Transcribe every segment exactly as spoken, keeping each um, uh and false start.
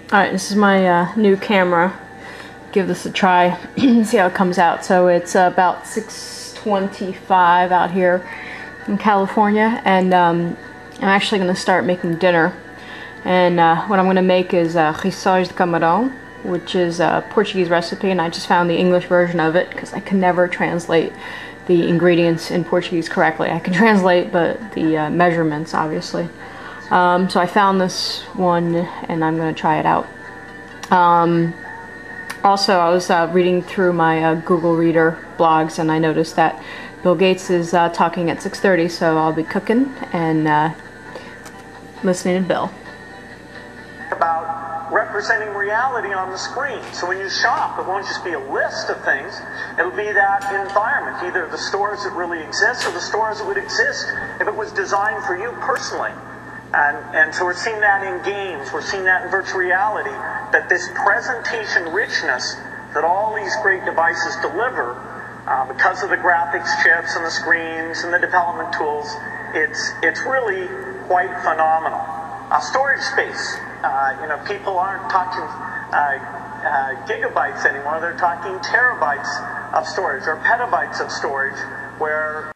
Alright, this is my uh, new camera. Give this a try, see how it comes out. So it's uh, about six twenty-five out here in California, and um, I'm actually going to start making dinner. And uh, what I'm going to make is uh, rissoles de camarão, which is a Portuguese recipe, and I just found the English version of it because I can never translate the ingredients in Portuguese correctly. I can translate, but the uh, measurements, obviously. Um, so I found this one and I'm going to try it out. Um, also, I was uh, reading through my uh, Google Reader blogs, and I noticed that Bill Gates is uh, talking at six thirty, so I'll be cooking and uh, listening to Bill. About representing reality on the screen. So when you shop, it won't just be a list of things, it'll be that environment, either the stores that really exist or the stores that would exist if it was designed for you personally. And, and so we're seeing that in games, we're seeing that in virtual reality, that this presentation richness that all these great devices deliver, uh, because of the graphics chips and the screens and the development tools, it's, it's really quite phenomenal. Uh, storage space, uh, you know, people aren't talking uh, uh, gigabytes anymore, they're talking terabytes of storage or petabytes of storage, where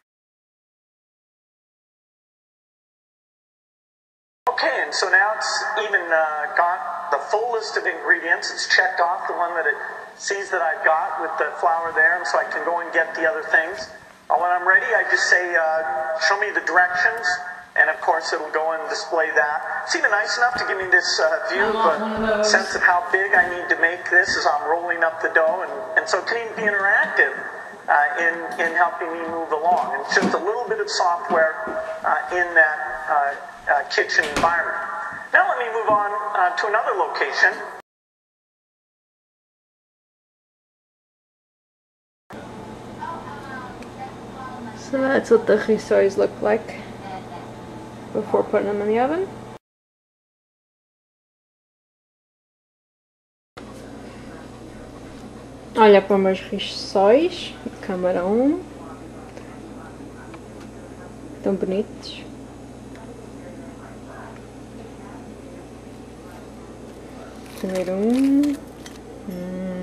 okay, and so now it's even uh, got the full list of ingredients. It's checked off the one that it sees that I've got with the flour there, and so I can go and get the other things. Uh, when I'm ready, I just say, uh, show me the directions, and of course it'll go and display that. It's even nice enough to give me this uh, view of a sense of how big I need to make this as I'm rolling up the dough, and, and so it can even be interactive uh, in, in helping me move along. And it's just a little bit of software uh, in that uh, Uh, kitchen environment. Now let me move on uh, to another location. So that's what the rissoles look like before putting them in the oven. Olha para meus rissoles de camarão. Tão bonitos. Primeiro um. Hum.